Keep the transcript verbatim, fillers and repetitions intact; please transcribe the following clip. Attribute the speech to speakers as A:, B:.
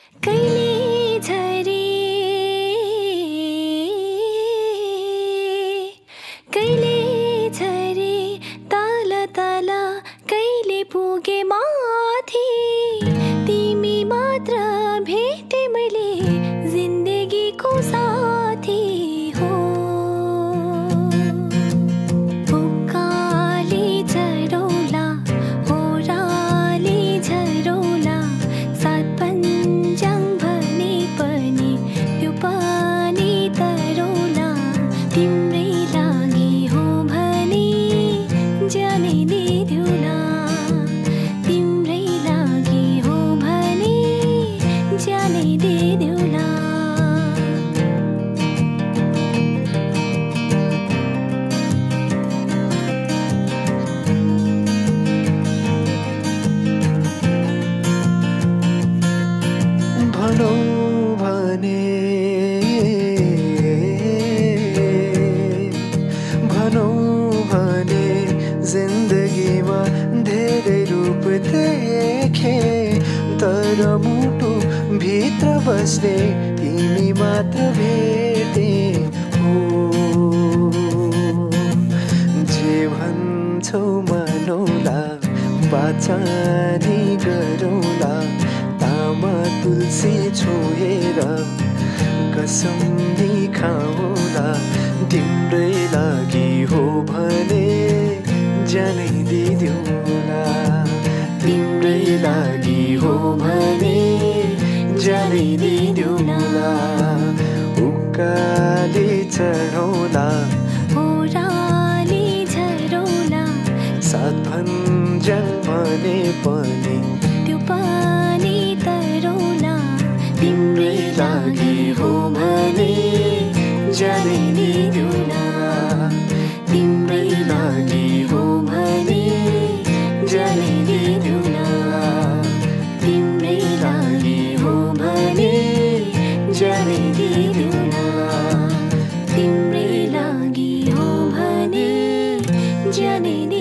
A: कहिले झरे कहिले झरे तल तल कहिले पुगे माथि तिमी मात्र भेटे मैले जिन्दगीको साथी हो उकाली झरौला ओराली झरौला सात पन्जाङ भने पनि त्यो पानी तरौला तिम्रै लागि हो भने जाने दिदिउला तिम्रै लागि हो भने जाने दिदिउला
B: भनौ भने भनौ भने जिन्दगीमा धेरै रूप देखे तर मुटु भित्र बस्ने तिमी मात्र भेटे हो जे भन्छौ मानौला बाचानी गरौला तामा तुलसी छोएर कसम नि खाओला तिम्रै लागि हो भने जानै दिदिउला तिम्रै लागि हो भने जानै दिदिउला उकाली चढौला
A: ओराली झरौला
B: सात भञ्ज्याङ भने पनि
A: त्यो पानी तरौला
B: तिम्रै लागि हो भने जानै दिदिउला तिम्रै लागि हो भने जानै दिदिउला तिम्रै लागि हो भने जानै दिदिउला
A: तिम्रै लागि हो भने जाने